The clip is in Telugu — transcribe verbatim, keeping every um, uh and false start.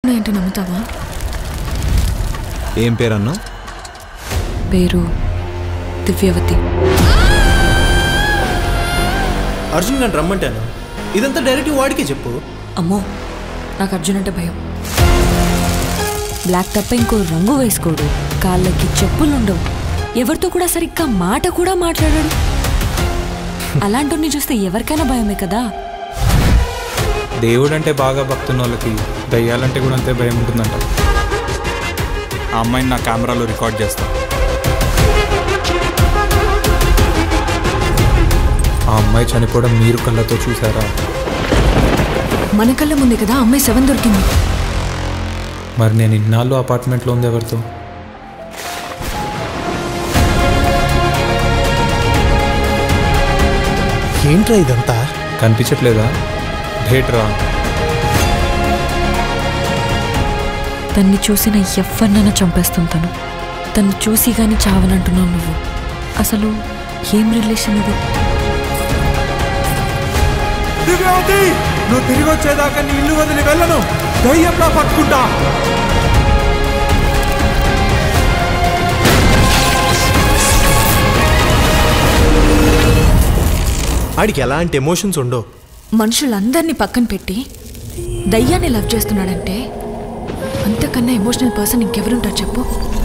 ఏంటి నమ్ముతావా? ఏం పేరు అన్నా? పేరు దివ్యవతి. అర్జున్ నన్ను రమ్మంటాను. ఇదంతా డైరెక్ట్ వాడికే చెప్పు. అమ్మో, నాకు అర్జున్ అంటే భయం. బ్లాక్ తప్ప ఇంకో రంగు వేసుకోడు, కాళ్ళకి చెప్పులుండవు, ఎవరితో కూడా సరిగ్గా మాట కూడా మాట్లాడాడు. అలాంటి చూస్తే ఎవరికైనా భయమే కదా. దేవుడు అంటే బాగా భక్తున్న వాళ్ళకి దయ్యాలంటే కూడా అంతే భయం ఉంటుందంట. ఆ అమ్మాయిని నా కెమెరాలో రికార్డ్ చేస్తా. ఆ అమ్మాయి చనిపోవడం మీరు కళ్ళతో చూసారా? మన కళ్ళ ముందే కదా అమ్మాయి శవం దొరికింది. మరి నేను ఇన్నాళ్ళు అపార్ట్మెంట్లో ఉంది ఎవరితో? ఏంట్రా ఇదంతా? కనిపించట్లేదా? థియేటరా? తన్ని చూసిన ఎవరినైనా చంపేస్తుంటాను. తను చూసి కానీ చావనంటున్నావు నువ్వు. అసలు ఏం రిలేషన్ ఇది? దివ్యవతి, నువ్వు తిరిగి వచ్చేదాకా నీ ఇల్లు వదిలి వెళ్ళను. దయ్యంలా పట్టుకుంటా. ఆడికి ఎలాంటి ఎమోషన్స్ ఉండవు. మనుషులందరినీ పక్కన పెట్టి దయ్యాన్ని లవ్ చేస్తున్నాడంటే అంతకన్నా ఎమోషనల్ పర్సన్ ఇంకెవరుంటారు చెప్పు?